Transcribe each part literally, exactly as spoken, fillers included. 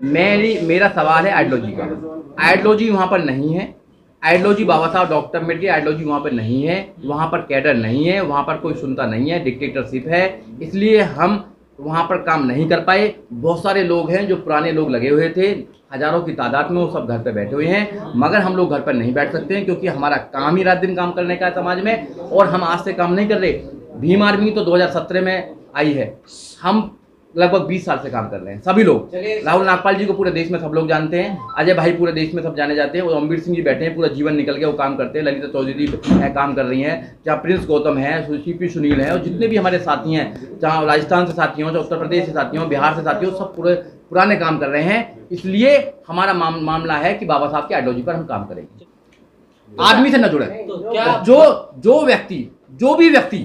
मेरी मेरा सवाल है आइडियोलॉजी का। आइडियोलॉजी वहाँ पर नहीं है। आइडियोलॉजी बाबा साहब डॉक्टर अम्बेडकर आइडियोलॉजी वहाँ पर नहीं है। वहाँ पर कैडर नहीं है, वहाँ पर कोई सुनता नहीं है, डिक्टेटरशिप है, इसलिए हम वहाँ पर काम नहीं कर पाए। बहुत सारे लोग हैं जो पुराने लोग लगे हुए थे, हजारों की तादाद में, वो सब घर पे बैठे हुए हैं, मगर हम लोग घर पर नहीं बैठ सकते हैं क्योंकि हमारा काम ही रात दिन काम करने का है समाज में, और हम आज से काम नहीं कर रहे। भीम आर्मी तो दो हज़ार सत्रह में आई है, हम लगभग बीस साल से काम कर रहे हैं सभी लोग। राहुल नागपाल जी को पूरे देश में सब लोग जानते हैं, अजय भाई पूरे देश में सब जाने जाते हैं, वो अमरीर सिंह जी बैठे हैं, पूरा जीवन निकल के वो काम करते हैं, ललिता चौधरी है काम कर रही हैं, जहाँ प्रिंस गौतम है, सीपी सुनील है, और जितने भी हमारे साथी हैं, चाहे राजस्थान से साथी हों, चाहे उत्तर प्रदेश से साथी हों, बिहार से साथी हों, सब पूरे पुराने काम कर रहे हैं। इसलिए हमारा माम, मामला है कि बाबा साहब की आइडियोलॉजी पर हम काम करेंगे, आदमी से न जुड़े। जो जो व्यक्ति जो भी व्यक्ति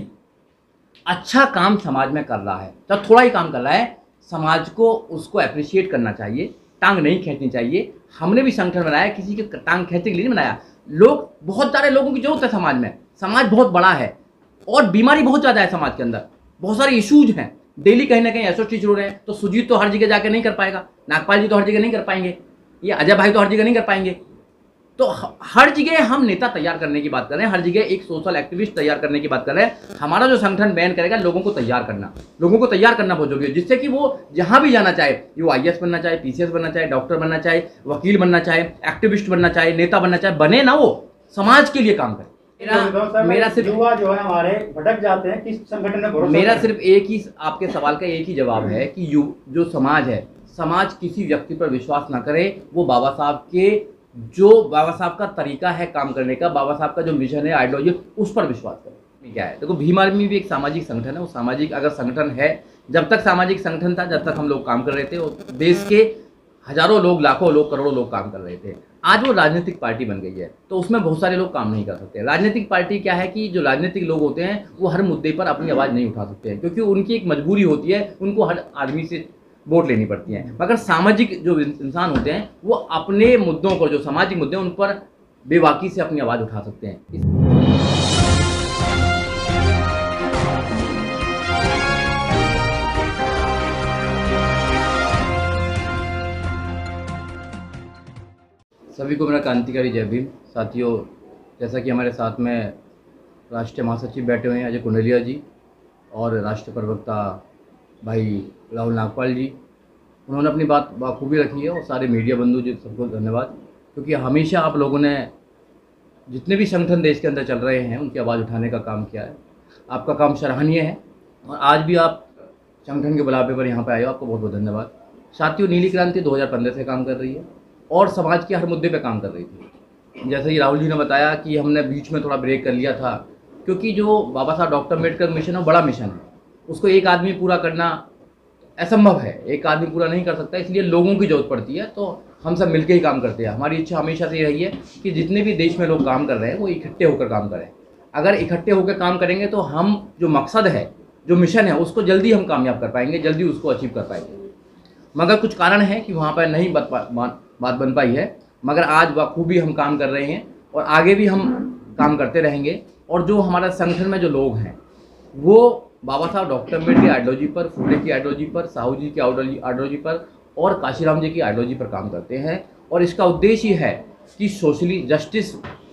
अच्छा काम समाज में कर रहा है, तो थोड़ा ही काम कर रहा है, समाज को उसको अप्रिशिएट करना चाहिए, टांग नहीं खींचनी चाहिए। हमने भी संगठन बनाया, किसी के टांग खींचने के लिए नहीं बनाया। लोग, बहुत सारे लोगों की जरूरत है समाज में, समाज बहुत बड़ा है और बीमारी बहुत ज़्यादा है समाज के अंदर, बहुत सारे इशूज हैं, डेली कहीं ना कहीं एसोसिएट हो रहे हैं। तो सुजीत तो हर जगह जाके नहीं कर पाएगा, नागपाल जी तो हर जगह नहीं कर पाएंगे, ये अजय भाई तो हर जगह नहीं कर पाएंगे। तो हर जगह हम नेता तैयार करने की बात कर रहे हैं, हर जगह एक सोशल एक्टिविस्ट तैयार करने की बात कर रहे हैं। हमारा जो संगठन बैन करेगा, लोगों को तैयार करना, लोगों को तैयार करना बहुत जरूरी है, जिससे कि वो जहां भी जाना चाहे, वो आई ए एस बनना चाहे, पी सी एस बनना चाहे, डॉक्टर बनना चाहे, वकील बनना चाहे, एक्टिविस्ट बनना चाहे, नेता बनना चाहे, बने ना, वो समाज के लिए काम करे। मेरा मेरा सिर्फ युवा जो है हमारे भटक जाते हैं, किस संगठन में भरोसा? मेरा सिर्फ एक ही आपके सवाल का एक ही जवाब है कि यु जो समाज है, समाज किसी व्यक्ति पर विश्वास ना करे, वो बाबा साहब के जो बाबा साहब का तरीका है काम करने का, बाबा साहब का जो मिशन है, आइडियोलॉजी, उस पर विश्वास करें। क्या है, देखो भीम आर्मी भी एक सामाजिक संगठन है, वो सामाजिक अगर संगठन है, जब तक सामाजिक संगठन था, जब तक हम लोग काम कर रहे थे, और देश के हजारों लोग, लाखों लोग, करोड़ों लोग काम कर रहे थे। आज वो राजनीतिक पार्टी बन गई है, तो उसमें बहुत सारे लोग काम नहीं कर सकते। राजनीतिक पार्टी क्या है कि जो राजनीतिक लोग होते हैं, वो हर मुद्दे पर अपनी आवाज़ नहीं उठा सकते हैं, क्योंकि उनकी एक मजबूरी होती है, उनको हर आदमी से वोट लेनी पड़ती है। मगर सामाजिक जो इंसान होते हैं, वो अपने मुद्दों को, जो सामाजिक मुद्दे हैं, उन पर बेबाकी से अपनी आवाज़ उठा सकते हैं। सभी को मेरा क्रांतिकारी जय भीम। साथियों, जैसा कि हमारे साथ में राष्ट्रीय महासचिव बैठे हुए हैं अजय कुंडलिया जी, और राष्ट्रीय प्रवक्ता भाई राहुल नागपाल जी, उन्होंने अपनी बात बाखूबी रखी है, और सारे मीडिया बंधु जी सबको धन्यवाद, क्योंकि हमेशा आप लोगों ने जितने भी संगठन देश के अंदर चल रहे हैं, उनकी आवाज़ उठाने का काम किया है। आपका काम सराहनीय है, और आज भी आप संगठन के बुलावे पर यहाँ पर आए हो, आपको बहुत बहुत धन्यवाद। साथियों, नीली क्रांति दो हज़ार पंद्रह से काम कर रही है और समाज के हर मुद्दे पर काम कर रही थी। जैसे कि राहुल जी ने बताया कि हमने बीच में थोड़ा ब्रेक कर लिया था, क्योंकि जो बाबा साहब डॉक्टर अम्बेडकर मिशन है, बड़ा मिशन है, उसको एक आदमी पूरा करना असंभव है, एक आदमी पूरा नहीं कर सकता, इसलिए लोगों की जरूरत पड़ती है। तो हम सब मिलकर ही काम करते हैं। हमारी इच्छा हमेशा से रही है कि जितने भी देश में लोग काम कर रहे हैं, वो इकट्ठे होकर काम करें। अगर इकट्ठे होकर काम करेंगे तो हम जो मकसद है, जो मिशन है, उसको जल्दी हम कामयाब कर पाएंगे, जल्दी उसको अचीव कर पाएंगे। मगर कुछ कारण है कि वहाँ पर नहीं बात बात बन पाई है, मगर आज बखूबी हम काम कर रहे हैं और आगे भी हम काम करते रहेंगे। और जो हमारा संगठन में जो लोग हैं, वो बाबा साहब डॉक्टर अम्बेडकर आइडियोलॉजी पर, फुले की आइडियोलॉजी पर, साहू जी की आइडियोलॉजी पर और काशीराम जी की आइडियोलॉजी पर काम करते हैं। और इसका उद्देश्य ये है कि सोशली जस्टिस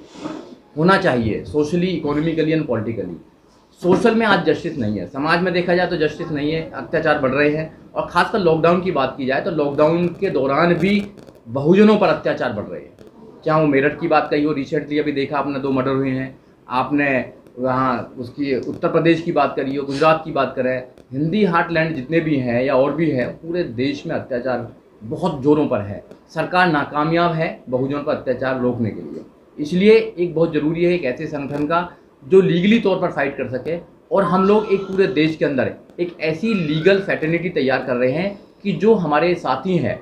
होना चाहिए, socially, economically and politically. Social में आज जस्टिस नहीं है, समाज में देखा जाए तो जस्टिस नहीं है, अत्याचार बढ़ रहे हैं। और खासकर लॉकडाउन की बात की जाए तो लॉकडाउन के दौरान भी बहुजनों पर अत्याचार बढ़ रहे हैं। चाहे वो मेरठ की बात कही हो, रिसेंटली अभी देखा आपने दो मर्डर हुए हैं, आपने वहाँ उसकी उत्तर प्रदेश की बात करी हो, गुजरात की बात करें, हिंदी हार्टलैंड जितने भी हैं या और भी हैं, पूरे देश में अत्याचार बहुत जोरों पर है। सरकार नाकामयाब है बहुजनों पर अत्याचार रोकने के लिए। इसलिए एक बहुत ज़रूरी है एक ऐसे संगठन का जो लीगली तौर पर फाइट कर सके। और हम लोग एक पूरे देश के अंदर एक ऐसी लीगल फैटर्निटी तैयार कर रहे हैं कि जो हमारे साथी हैं,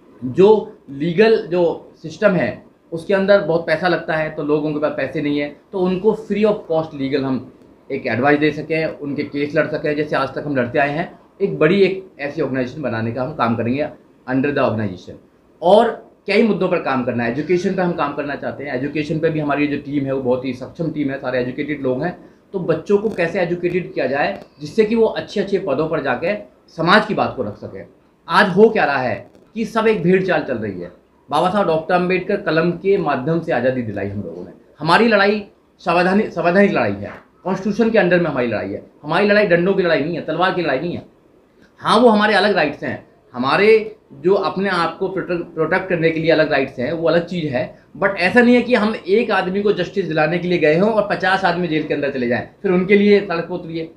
जो लीगल जो सिस्टम है उसके अंदर बहुत पैसा लगता है, तो लोगों के पास पैसे नहीं है, तो उनको फ्री ऑफ कॉस्ट लीगल हम एक एडवाइस दे सकें, उनके केस लड़ सकें, जैसे आज तक हम लड़ते आए हैं। एक बड़ी एक ऐसी ऑर्गेनाइजेशन बनाने का हम काम करेंगे अंडर द ऑर्गेनाइजेशन। और कई मुद्दों पर काम करना है। एजुकेशन पर हम काम करना चाहते हैं, एजुकेशन पे भी हमारी जो टीम है वो बहुत ही सक्षम टीम है, सारे एजुकेटेड लोग हैं। तो बच्चों को कैसे एजुकेटेड किया जाए जिससे कि वो अच्छे अच्छे पदों पर जाके समाज की बात को रख सके। आज हो क्या रहा है कि सब एक भीड़ चाल चल रही है। बाबा साहब डॉक्टर अम्बेडकर कलम के माध्यम से आज़ादी दिलाई हम लोगों ने। हमारी लड़ाई संवैधानिक संवैधानिक लड़ाई है, कॉन्स्टिट्यूशन के अंडर में हमारी लड़ाई है। हमारी लड़ाई डंडों की लड़ाई नहीं है, तलवार की लड़ाई नहीं है। हाँ, वो हमारे अलग राइट्स हैं, हमारे जो अपने आप को प्रोटेक्ट प्रोटेक्ट करने के लिए अलग राइट्स हैं, वो अलग चीज़ है। बट ऐसा नहीं है कि हम एक आदमी को जस्टिस दिलाने के लिए गए हों और पचास आदमी जेल के अंदर चले जाएं, फिर उनके लिए सड़क पर उतरिए।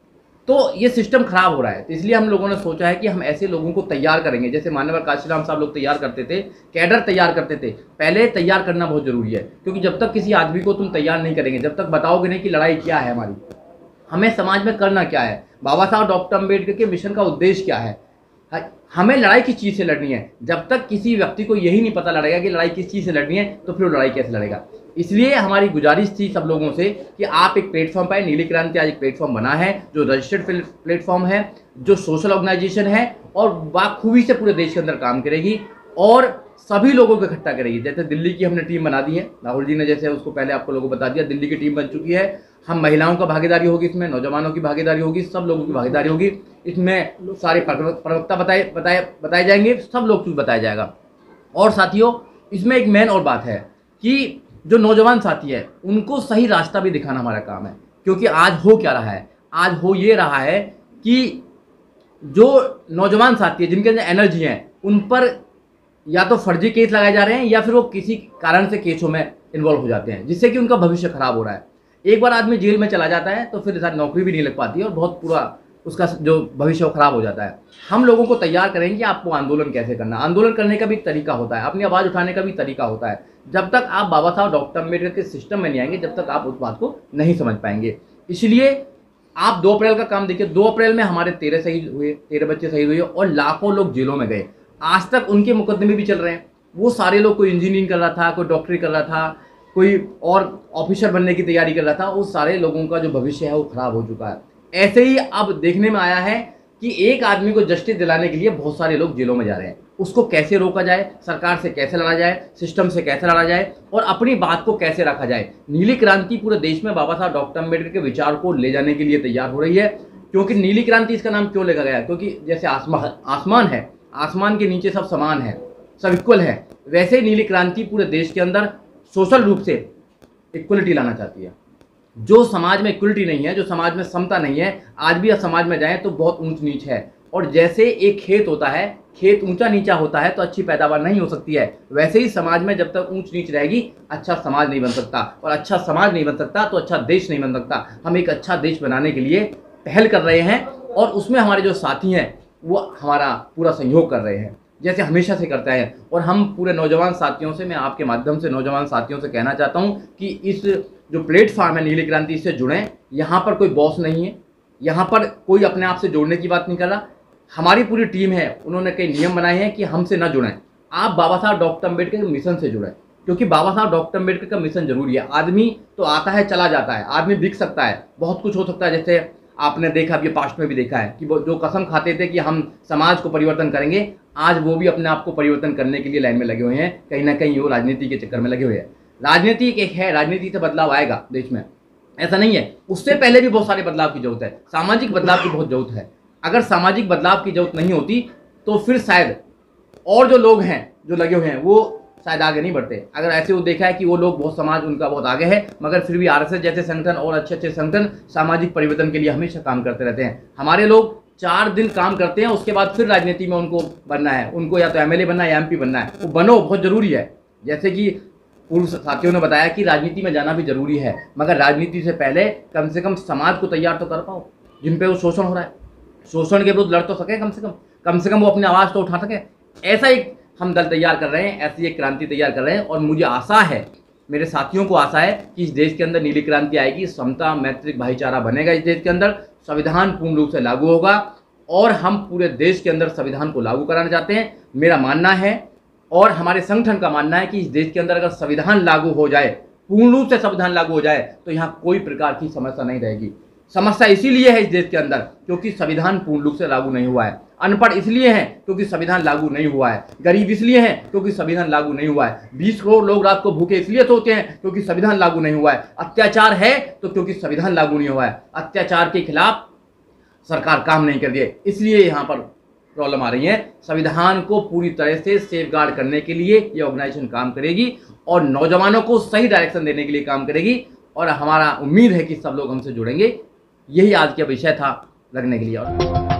तो ये सिस्टम खराब हो रहा है। तो इसलिए हम लोगों ने सोचा है कि हम ऐसे लोगों को तैयार करेंगे, जैसे मान्यवर काशीराम साहब लोग तैयार करते थे, कैडर तैयार करते थे। पहले तैयार करना बहुत जरूरी है, क्योंकि जब तक किसी आदमी को तुम तैयार नहीं करेंगे, जब तक बताओगे नहीं कि लड़ाई क्या है हमारी, हमें समाज में करना क्या है, बाबा साहब डॉक्टर अम्बेडकर के मिशन का उद्देश्य क्या है, हमें लड़ाई किस चीज़ से लड़नी है। जब तक किसी व्यक्ति को यही नहीं पता लड़ेगा कि लड़ाई किस चीज़ से लड़नी है, तो फिर वो लड़ाई कैसे लड़ेगा। इसलिए हमारी गुजारिश थी सब लोगों से कि आप एक प्लेटफॉर्म पाए। नीली क्रांति आज एक प्लेटफॉर्म बना है जो रजिस्टर्ड प्लेटफॉर्म है, जो सोशल ऑर्गेनाइजेशन है और बाखूबी से पूरे देश के अंदर काम करेगी और सभी लोगों को इकट्ठा करेगी। जैसे दिल्ली की हमने टीम बना दी है, राहुल जी ने जैसे उसको पहले आपको लोगों को बता दिया, दिल्ली की टीम बन चुकी है। हम महिलाओं का भागीदारी होगी इसमें, नौजवानों की भागीदारी होगी, सब लोगों की भागीदारी होगी इसमें। सारे प्रवक्ता बताए बताए बताए जाएंगे, सब लोग कुछ बताया जाएगा। और साथियों, इसमें एक मेन और बात है कि जो नौजवान साथी है उनको सही रास्ता भी दिखाना हमारा काम है। क्योंकि आज हो क्या रहा है, आज हो ये रहा है कि जो नौजवान साथी है जिनके अंदर एनर्जी है, उन पर या तो फर्जी केस लगाए जा रहे हैं या फिर वो किसी कारण से केसों में इन्वॉल्व हो जाते हैं, जिससे कि उनका भविष्य खराब हो रहा है। एक बार आदमी जेल में चला जाता है तो फिर नौकरी भी नहीं लग पाती है और बहुत पूरा उसका जो भविष्य वो खराब हो जाता है। हम लोगों को तैयार करेंगे कि आपको आंदोलन कैसे करना। आंदोलन करने का भी तरीका होता है, अपनी आवाज़ उठाने का भी तरीका होता है। जब तक आप बाबा साहब डॉक्टर अम्बेडकर के सिस्टम में नहीं आएंगे, जब तक आप उस बात को नहीं समझ पाएंगे। इसलिए आप दो अप्रैल का काम देखिए। दो अप्रैल में हमारे तेरह शहीद हुए, तेरह बच्चे शहीद हुए और लाखों लोग जेलों में गए। आज तक उनके मुकदमे भी चल रहे हैं। वो सारे लोग, कोई इंजीनियरिंग कर रहा था, कोई डॉक्टरी कर रहा था, कोई और ऑफिसर बनने की तैयारी कर रहा था, उस सारे लोगों का जो भविष्य है वो खराब हो चुका है। ऐसे ही अब देखने में आया है कि एक आदमी को जस्टिस दिलाने के लिए बहुत सारे लोग जेलों में जा रहे हैं। उसको कैसे रोका जाए, सरकार से कैसे लड़ा जाए, सिस्टम से कैसे लड़ा जाए और अपनी बात को कैसे रखा जाए। नीली क्रांति पूरे देश में बाबा साहब डॉक्टर अम्बेडकर के विचार को ले जाने के लिए तैयार हो रही है। क्योंकि नीली क्रांति इसका नाम क्यों लिखा गया, क्योंकि जैसे आसमान आसमान है, आसमान के नीचे सब समान है, सब इक्वल है, वैसे नीली क्रांति पूरे देश के अंदर सोशल रूप से इक्वलिटी लाना चाहती है। जो समाज में इक्वलिटी नहीं है, जो समाज में समता नहीं है, आज भी समाज में जाए तो बहुत ऊंच नीच है। और जैसे एक खेत होता है, खेत ऊंचा नीचा होता है तो अच्छी पैदावार नहीं हो सकती है, वैसे ही समाज में जब तक ऊंच नीच रहेगी अच्छा समाज नहीं बन सकता, और अच्छा समाज नहीं बन सकता तो अच्छा देश नहीं बन सकता। हम एक अच्छा देश बनाने के लिए पहल कर रहे हैं और उसमें हमारे जो साथी हैं वो हमारा पूरा सहयोग कर रहे हैं, जैसे हमेशा से करते हैं। और हम पूरे नौजवान साथियों से, मैं आपके माध्यम से नौजवान साथियों से कहना चाहता हूं कि इस जो प्लेटफॉर्म है नीली क्रांति, इससे जुड़ें। यहाँ पर कोई बॉस नहीं है, यहाँ पर कोई अपने आप से जोड़ने की बात नहीं कर रहा। हमारी पूरी टीम है, उन्होंने कई नियम बनाए हैं कि हमसे न जुड़ें, आप बाबा साहब डॉक्टर अम्बेडकर के मिशन से जुड़ें। क्योंकि बाबा साहब डॉक्टर अम्बेडकर का मिशन जरूरी है। आदमी तो आता है चला जाता है, आदमी बिक सकता है, बहुत कुछ हो सकता है। जैसे आपने देखा, अभी पास्ट में भी देखा है कि वो जो कसम खाते थे कि हम समाज को परिवर्तन करेंगे, आज वो भी अपने आप को परिवर्तन करने के लिए लाइन में लगे हुए हैं। कहीं ना कहीं वो राजनीति के चक्कर में लगे हुए हैं। राजनीति एक है, राजनीति से बदलाव आएगा देश में, ऐसा नहीं है। उससे पहले भी बहुत सारे बदलाव की जरूरत है, सामाजिक बदलाव की बहुत जरूरत है। अगर सामाजिक बदलाव की जरूरत नहीं होती तो फिर शायद और जो लोग हैं जो लगे हुए हैं वो शायद आगे नहीं बढ़ते। अगर ऐसे वो देखा है कि वो लोग बहुत, समाज उनका बहुत आगे है, मगर फिर भी आरएसएस जैसे संगठन और अच्छे अच्छे संगठन सामाजिक परिवर्तन के लिए हमेशा काम करते रहते हैं। हमारे लोग चार दिन काम करते हैं, उसके बाद फिर राजनीति में उनको बनना है, उनको या तो एमएलए बनना है या एमपी बनना है। वो बनो, बहुत जरूरी है। जैसे कि पूर्व साथियों ने बताया कि राजनीति में जाना भी जरूरी है, मगर राजनीति से पहले कम से कम समाज को तैयार तो कर पाओ, जिन पे वो शोषण हो रहा है, शोषण के विरुद्ध लड़ तो सके, कम से कम कम से कम वो अपनी आवाज़ तो उठा सके। ऐसा एक हम दल तैयार कर रहे हैं, ऐसी एक क्रांति तैयार कर रहे हैं। और मुझे आशा है, मेरे साथियों को आशा है कि इस देश के अंदर नीली क्रांति आएगी, समता, मैत्रिक, भाईचारा बनेगा इस देश के अंदर, संविधान पूर्ण रूप से लागू होगा और हम पूरे देश के अंदर संविधान को लागू कराना चाहते हैं। मेरा मानना है और हमारे संगठन का मानना है कि इस देश के अंदर अगर संविधान लागू हो जाए, पूर्ण रूप से संविधान लागू हो जाए, तो यहाँ कोई प्रकार की समस्या नहीं रहेगी। समस्या इसीलिए है इस देश के अंदर क्योंकि संविधान पूर्ण रूप से लागू नहीं हुआ है। अनपढ़ इसलिए हैं क्योंकि संविधान लागू नहीं हुआ है। गरीब इसलिए हैं क्योंकि संविधान लागू नहीं हुआ है। बीस करोड़ लोग रात को भूखे इसलिए सोते हैं क्योंकि संविधान लागू नहीं हुआ है। अत्याचार है तो क्योंकि संविधान लागू नहीं हुआ है। अत्याचार के खिलाफ सरकार काम नहीं कर रही है, इसलिए यहाँ पर प्रॉब्लम आ रही है, संविधान को पूरी तरह से सेफगार्ड करने के लिए ये ऑर्गेनाइजेशन काम करेगी और नौजवानों को सही डायरेक्शन देने के लिए काम करेगी। और हमारा उम्मीद है कि सब लोग हमसे जुड़ेंगे। यही आज का विषय था रखने के लिए।